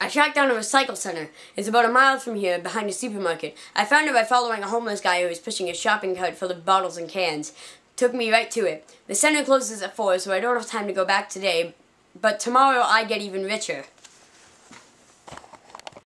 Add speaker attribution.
Speaker 1: I tracked down a recycle center. It's about a mile from here, behind a supermarket. I found it by following a homeless guy who was pushing a shopping cart full of bottles and cans. Took me right to it. The center closes at 4, so I don't have time to go back today, but tomorrow I get even richer.